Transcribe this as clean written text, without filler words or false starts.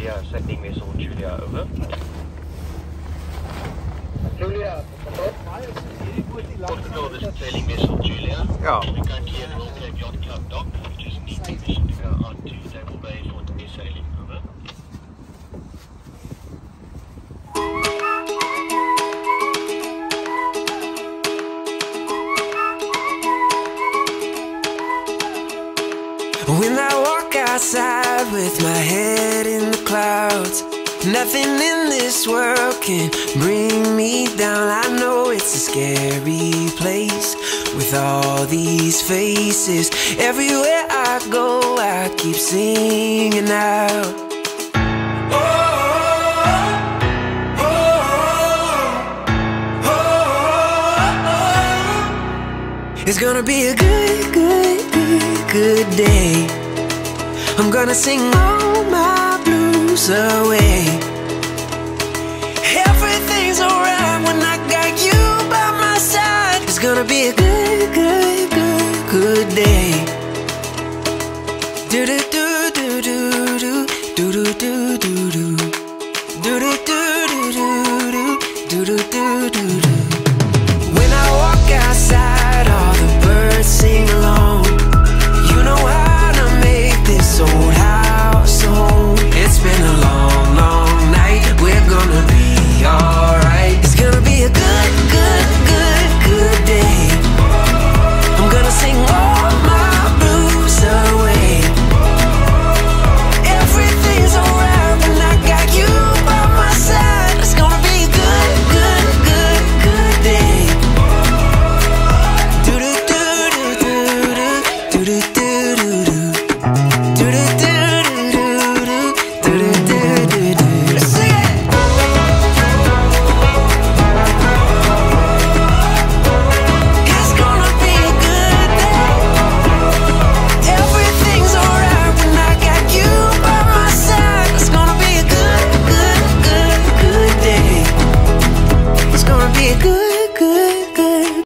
Julia, sending vessel Julia, over. Julia, Port control, this is sailing vessel Julia. Ja. We can clear the North Cape Yacht Club dock. We just need permission to go out to Table Bay for the sailing, over. When I walk outside with my head in the clouds, nothing in this world can bring me down. I know it's a scary place with all these faces. Everywhere I go, I keep singing out. Oh, oh, oh, oh, oh. It's gonna be a good day. I'm gonna sing all my blues away. Everything's alright when I got you by my side. It's gonna be a good day. Do do do.